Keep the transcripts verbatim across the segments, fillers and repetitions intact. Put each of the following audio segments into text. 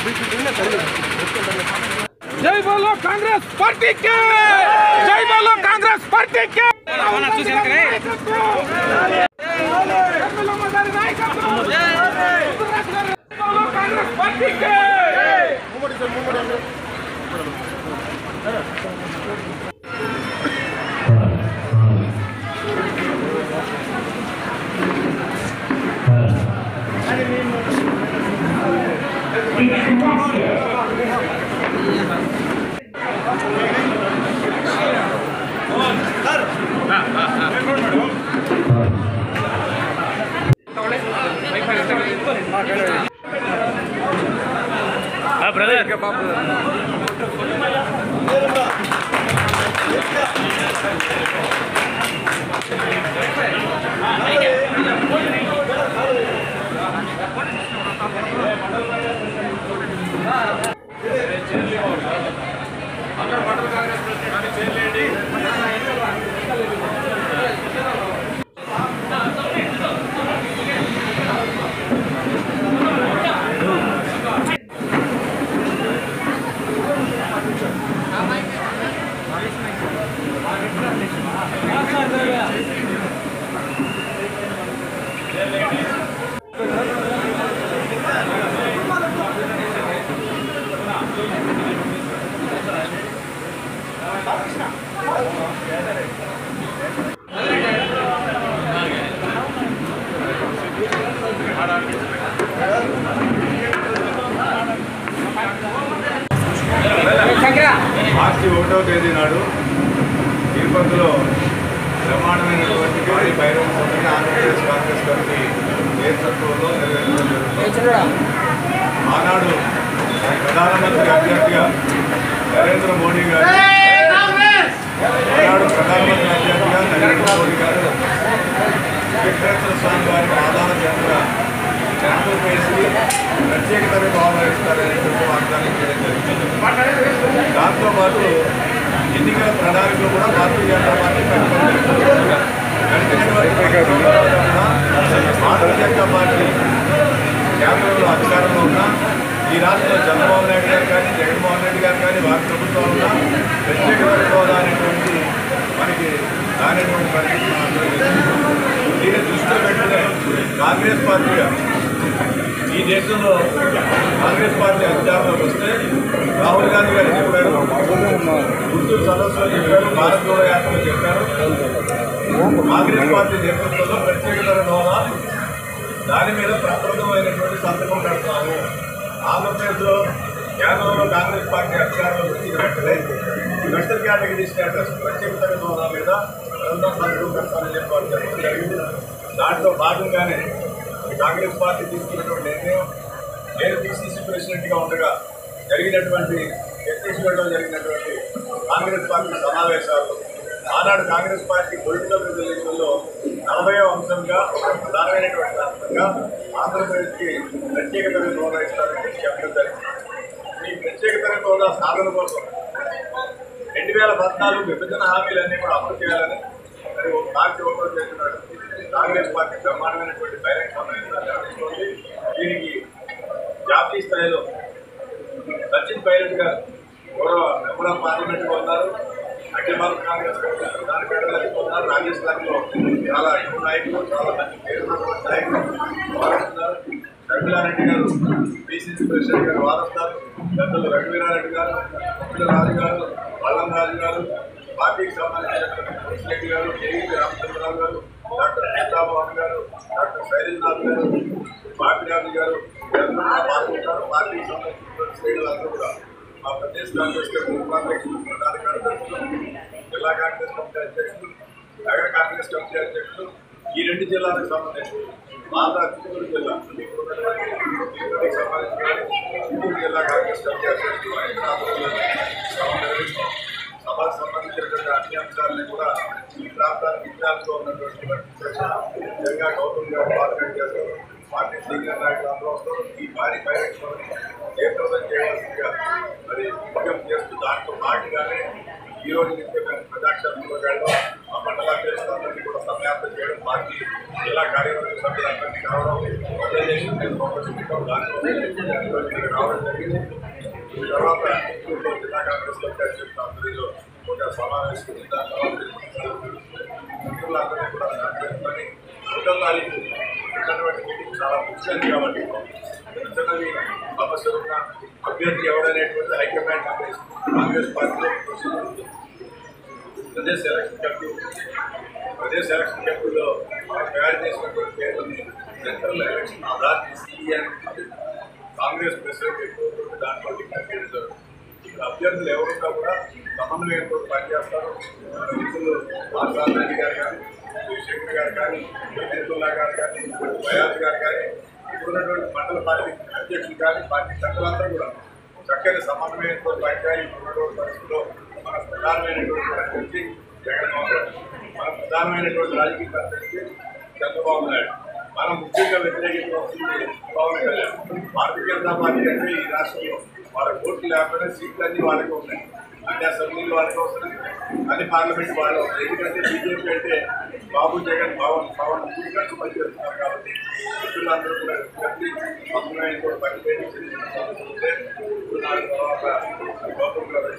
जय बोलो कांग्रेस पार्टी के, जय बोलो कांग्रेस पार्टी के। कांग्रेस पार्टी के ब्रदर మార్చి ఒకటవ తేదీ నాడు తిరుపతిలో బ్రహ్మాండమైనటువంటి భారీ బహిరంగ సభని ఆంధ్రప్రదేశ్ కాంగ్రెస్ కమిటీ నేతృత్వంలో నిర్వహించడం జరుగుతుంది. ఆనాడు ప్రధానమంత్రి అభ్యర్థిగా నరేంద్ర మోడీ గారు ఆనాడు ప్రధానమంత్రి అభ్యర్థిగా నరేంద్ర మోడీ గారు వెంకటేశ్వర స్వామి గారికి ఆధార చెందిన క్యాంపులు వేసి ప్రత్యేకతను వ్యవహరిస్తారనేటువంటి వాగ్దానం చేయడం జరిగింది. దాంతోపాటు ఎన్నికల ప్రణాళికలో కూడా భారతీయ జనతా పార్టీ భారతీయ జనతా పార్టీ కేంద్రంలో అధికారంలో ఉన్న ఈ రాష్ట్రంలో చంద్రబాబు నాయుడు గారు కానీ జగన్మోహన్ రెడ్డి గారు కానీ వారి ప్రభుత్వం ఉన్న ప్రత్యేక హోదా అనేటువంటి మనకి దానేటువంటి పరిస్థితి దీన్ని దృష్టిలో పెట్టుకునే కాంగ్రెస్ పార్టీగా ఈ దేశంలో కాంగ్రెస్ పార్టీ అధికారంలోకి వస్తే రాహుల్ గాంధీ గారు చెప్పారు, గుంటూరు సదస్సులో చెప్పారు, భారత్ జోడో యాత్రలో చెప్పారు. కాంగ్రెస్ పార్టీ నేతృత్వంలో ప్రత్యేకతర హోదా దాని మీద ప్రప్రదమైనటువంటి సంతకం పెడతాము. ఆంధ్రప్రదేశ్లో కేంద్రంలో కాంగ్రెస్ పార్టీ అధికారంలోకి వచ్చిన వెంటనే స్పెషల్ కేటగిరీ స్టేటస్ ప్రత్యేకతర హోదా మీద ప్రధాన సంతకం పెడతామని చెప్పారు జరిగింది. దాంట్లో భాగంగానే కాంగ్రెస్ పార్టీ తీసుకున్నటువంటి నిర్ణయం నేను పిసిసి ప్రెసిడెంట్గా ఉండగా జరిగినటువంటి ఛత్తీస్గఢ్లో జరిగినటువంటి కాంగ్రెస్ పార్టీ సమావేశాలు ఆనాడు కాంగ్రెస్ పార్టీ పొలిటికల్ రిజల్యూషన్లో నలభైవ అంశంగా ప్రధానమైనటువంటి అంశంగా ఆంధ్రప్రదేశ్కి ప్రత్యేకతర హోదా ఇస్తారని చెప్పడం జరిగింది. ఈ ప్రత్యేకతర హోదా సాధన కోసం రెండు వేల పద్నాలుగు విభజన హామీలన్నీ కూడా అమలు చేయాలని మరి పార్టీ ఓపెన్ చేస్తున్నాడు. కాంగ్రెస్ పార్టీ బ్రహ్మాండమైనటువంటి బహిరంగ సమావేశాలు నిర్వహిస్తోంది. దీనికి జాతీయ స్థాయిలో సచిన్ పైలట్ గారు గౌరవ మెంబర్ ఆఫ్ పార్లమెంట్గా ఉన్నారు, అఖిల భారత కాంగ్రెస్ ప్రధాన కార్యదర్శి ఉన్నారు, రాజస్థాన్లో చాలా యువ నాయకులు చాలా మంచి పేరున్నటువంటి నాయకులు వారుస్తున్నారు. రఘువీరారెడ్డి గారు పిసిసి ప్రెసిడెంట్ గారు వారుస్తారు, పెద్దలు రఘువీరారెడ్డి గారు, రాజు గారు, వల్లం రాజు గారు, పార్టీకి సంబంధించినటువంటి రెడ్డి గారు, కేవీ రామచంద్రరావు గారు, డాక్టర్ సీతామోహన్ గారు, డాక్టర్ శైలజనాథ్ గారు, బాపిరాజు గారు అందరూ కూడా పాల్గొంటారు. పార్టీకి సంబంధించినటువంటి శ్రేణులందరూ కూడా మా ప్రదేశ్ కాంగ్రెస్ కమిటీ ఉపాధ్యక్షులు, ప్రధాన కార్యదర్శులు, జిల్లా కాంగ్రెస్ కమిటీ అధ్యక్షులు, నగర కాంగ్రెస్ కమిటీ అధ్యక్షులు, ఈ రెండు జిల్లాలకు సంబంధించి మాదా చిత్తూరు జిల్లా తిరుపతికి సంబంధించిన చిత్తూరు జిల్లా కాంగ్రెస్ కమిటీ అధ్యక్షులు సభకు సంబంధించినటువంటి అన్ని అంశాలని కూడా ఈ ప్రాంతానికి ఇన్ఛార్జ్గా ఉన్నటువంటి జంగా గౌతమ్ గారు పార్లమెంట్ చేస్తారు, పార్టీ సీనియర్ నాయకులు అందరూ వస్తారు. ఈ భారీ బహిరంగ జయప్రదం చేయవలసిందిగా మరి విజ్ఞప్తి చేస్తూ దాంట్లో పాటుగానే ఈ రోజు నుంచి మేము ప్రజాక్షేత్రంలో వెళ్ళడం మా మండలాధ్యక్షులందరినీ కూడా సమయం యాత్ర చేయడం, పార్టీ జిల్లా కార్యవర్గ సభ్యులందరినీ రావడం, ఆర్గనైజేషన్ రావడం జరిగింది. తర్వాత చిత్తూరులో జిల్లా కాంగ్రెస్ అధ్యక్షుల ఆధ్వర్యంలో ఒక సమావేశం మిత్రులందరినీ కూడా సహకరించుకొని ఒకటో తారీఖు ఉన్నటువంటి మీటింగ్ చాలా ముఖ్యం కాబట్టి ఇతరులని సమస్యలు ఉన్న అభ్యర్థి ఎవరనేటువంటి హైకమాండ్ కాంగ్రెస్ పార్టీలో Pradesh election committee Pradesh election కమిటీలో తయారు చేసినటువంటి పేర్లని సెంట్రల్ ఎలక్షన్ అథారిటీ సిఈ అని కాంగ్రెస్ ప్రెసిడెంట్ ఎక్కువ దాంట్లో డిక్లేర్ జరుగుతుంది. ఇక్కడ అభ్యర్థులు ఎవరున్నా కూడా సమన్వయంతో పనిచేస్తారు. మిత్రులు ఆసాద్ రెడ్డి గారు కానీ, శంకర్ గారు కానీ, హైతుల్లా గారు కానీ, బయాజ్ గారు కానీ, ఇప్పుడున్నటువంటి మండల పార్టీ అధ్యక్షులు కానీ, పార్టీ సభ్యులందరూ కూడా చక్కని సమన్వయంతో పనిచేయాలి. ఉన్నటువంటి పరిస్థితుల్లో మన ప్రధానమైనటువంటి ప్రత్యర్థి జగన్మోహన్ రెడ్డి, మన ప్రధానమైనటువంటి రాజకీయ ప్రత్యర్థి చంద్రబాబు నాయుడు, మనం ముఖ్యంగా వ్యతిరేకించవలసింది పవన్ కళ్యాణ్. భారతీయ జనతా పార్టీ అంటే ఈ రాష్ట్రంలో వాళ్ళ ఓట్లు లేకపోయినా సీట్లు అన్నీ వాళ్ళకే ఉన్నాయి, అన్ని అసెంబ్లీలు వాళ్ళకే వస్తున్నాయి, అన్ని పార్లమెంట్ వాళ్ళు వస్తాయి. ఎందుకంటే బీజేపీ అంటే బాబు జగన్ పవన్ పవన్ కలిసి పనిచేస్తున్నారు కాబట్టి మిత్రులందరూ కూడా కలిసి సమన్వయంతో పనిచేసి తర్వాత గౌతమ్ గారు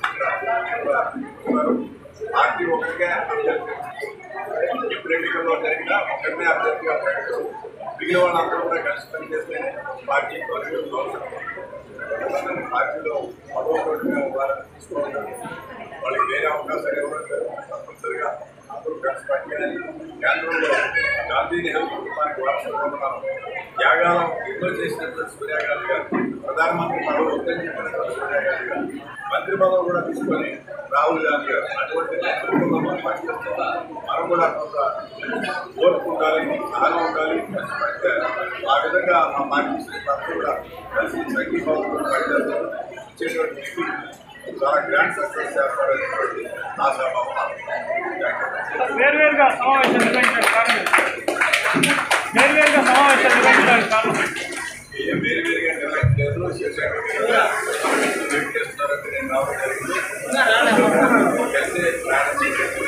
పార్టీ ఒకరికే అభ్యర్థి ఎప్పుడు ఎన్నికల్లో జరిగినా ఒకరినే అభ్యర్థిగా ప్రకటిస్తూ మిగిలిన వాళ్ళందరూ కూడా కలిసి పనిచేస్తేనే పార్టీ అవసరం. పార్టీలో పదవులు వాళ్ళని తీసుకోవడం, వాళ్ళకి వేరే అవకాశాలు ఎవరైనా తప్పనిసరిగా అందరూ కలిసి పనిచేయాలి. కేంద్రంలో గాంధీ నెహ్రూ కుటుంబానికి వారసులుగా ఉన్నాం. త్యాగాలం ఎన్నో చేసినటువంటి సూర్యాగాంధీ గారు, ప్రధానమంత్రి పదవి వద్దని చెప్పినటువంటి సూర్యాగాంధీ గారు, మంత్రి పదవి కూడా తీసుకొని రాహుల్ గాంధీ గారు, అటువంటి నేతృత్వంలో మనం పనిచేస్తున్నాం. మనం కూడా కొంత ఓర్పు ఉండాలి, సహనం ఉండాలి, కలిసి పనిచేయాలి. ఆ విధంగా మా పార్టీ శ్రీకాంత్ కూడా కలిసి సంఘీభావంతో పనిచేస్తారు. ఇచ్చేటువంటి చాలా గ్రాండ్ సక్సెస్ చేస్తారనేటువంటి ఆశాభావం. వేర్వేరుగా సమావేశం నిర్వహించారు కారణం వేర్వేరుగా సమావేశాలు నిర్వహించారు కారణం ఏం వేరు వేరుగా నిర్వహించలేదు. వెయిట్ చేస్తున్నారంటే నేను రావడం జరిగింది. కలిసి ప్రయాణం చేసేది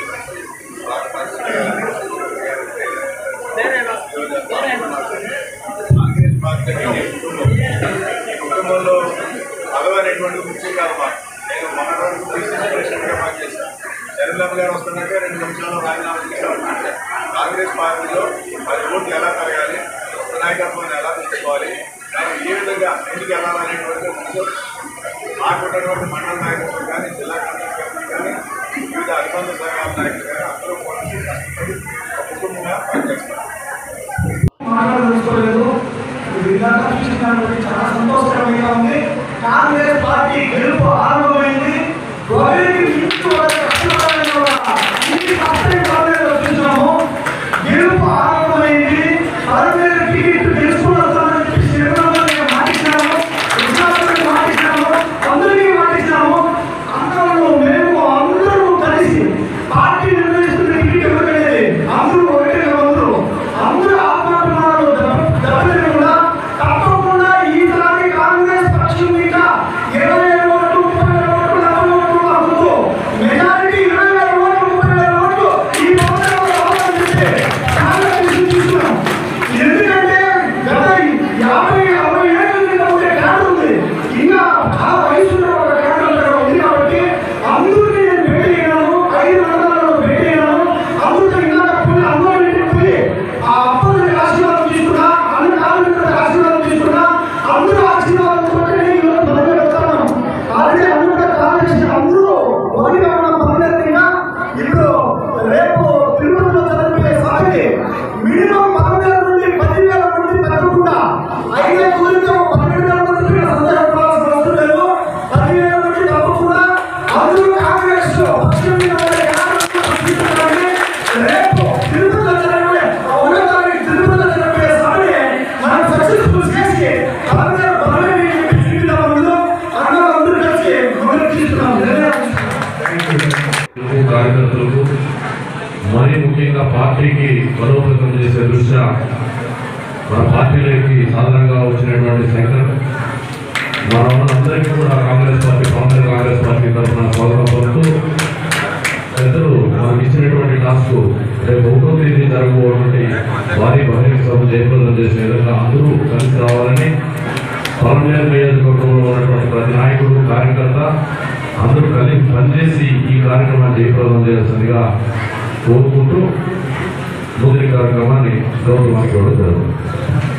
కాంగ్రెస్ పార్టీ ఈ కుటుంబంలో పదవి అనేటువంటి ముఖ్యం కాదు. మాకు నేను మొన్న రోజు పిసిసి ప్రెసిడెంట్గా పనిచేశాను. చంద్రబాబు గారు వస్తున్నాక రెండు నిమిషాల్లో రాజీనామా చేశాను. కాంగ్రెస్ పార్టీలో పది ఓట్లు ఎలా పెరగాలి, నాయకత్వాన్ని ఎలా తీసుకోవాలి, దాన్ని ఏ విధంగా ముందుకు వెళ్ళాలనేటువంటి ముఖ్యం మాకున్నటువంటి మండల నాయకత్వం కానీ, జిల్లా కాంగ్రెస్ కమిటీ కానీ, వివిధ అనుబంధ సంఘాల నాయకులు కానీ అందరూ కూడా కుటుంబంగా పనిచేస్తారు. చాలా సంతోషకరంగా ఉంది. కాంగ్రెస్ పార్టీ గెలుపు ఆరంభమైంది. గెలుపు ఆరంభమైంది. పదివేల టికెట్ తెలుసుకున్నాము, మాటించాము, మాటించాము, అందరికీ మాటించాము. అందరూ మేము అందరూ కలిసి పార్టీ నిర్వహిస్తున్న టికెట్ ఎవరికైతే అందరూ ఒకటే అందరూ అందరూ ఆత్మహత్యాలు దెబ్బతిని కూడా తప్పకుండా ఈసారి కాంగ్రెస్ పక్షం మీద ఇరవై ఏడు ఓట్లు, ముప్పై వేల ఓట్లు, నలభై ఓట్లు అందుతూ మెజారిటీ ఇరవై వేల ఓట్లు, ముప్పై వేల ఓట్లు ఈ ఆలోచిస్తే కాంగ్రెస్ తీసుకున్నాం. ఎందుకంటే గత యాభై అరవై ఏళ్ళ కింద ఉండే క్యాడర్ ఉంది, ఇంకా చాలా వయసు ఒక క్యాడర్ ఉంది. కాబట్టి అందరికీ నేను భేటీ అయ్యాను, ఐదు మండలాల్లో భేటీ అయ్యాను. అందరితో ఇలా పోయి అందరూ ఇంటికి పోయి ఆ అప్పటి ఆశీర్వాదం తీసుకున్నా, అన్ని కార్మికుల ఆశీర్వాదం తీసుకున్నా, అందరూ ఆశీర్వాదం కొట్టి ఈరోజు బదిలీ వెళ్తాను. అలాగే అందరూ కాంగ్రెస్ అందరూ ఒకటిగా ఉన్న పర్మనెంట్గా ఇప్పుడు రేపు తిరుపతిలో జరిగే సభకి మినిమం పదవేల నుండి పదివేల మంది తగ్గకుండా ఐదే ఊరిలో పన్నెండు వేల మంది సందేహం పడాల్సిన అవసరం లేదు. పదివేల మంది తప్పకుండా అందరూ కాంగ్రెస్ పక్షం మీద రేపు తిరుపతిలో జరిగే ఒకటో తారీఖు తిరుపతిలో జరిగే సభని మనం సక్సెస్ఫుల్ చేసి పదవేల పదవేలు చూపిద్దామని అందరూ అందరూ కలిసి మొదలు తీసుకున్నాం. కార్యకర్తలకు మరీ ముఖ్యంగా పార్టీకి బలోపేతం చేసే దృష్ట్యా మన పార్టీలోకి సాధారణంగా వచ్చినటువంటి శంకర్ మన అందరికీ కూడా కాంగ్రెస్ పార్టీ కాంగ్రెస్ కాంగ్రెస్ పార్టీ తరఫున స్వాగతం పలుకుతూ పెద్దలు మనకి ఇచ్చినటువంటి టాస్క్ రేపు ఒకటో తేదీ జరగబోటువంటి భారీ బహిరంగ సభ జయప్రదం చేసే విధంగా అందరూ కలిసి రావాలని పలమనేరు నియోజకవర్గంలో ఉన్నటువంటి ప్రతి నాయకుడు కార్యకర్త అందరూ కలిసి పనిచేసి ఈ కార్యక్రమాన్ని జయప్రదం చేయాల్సిందిగా కోరుకుంటూ మొదటి కార్యక్రమాన్ని గౌరవానికి జరుగుతుంది.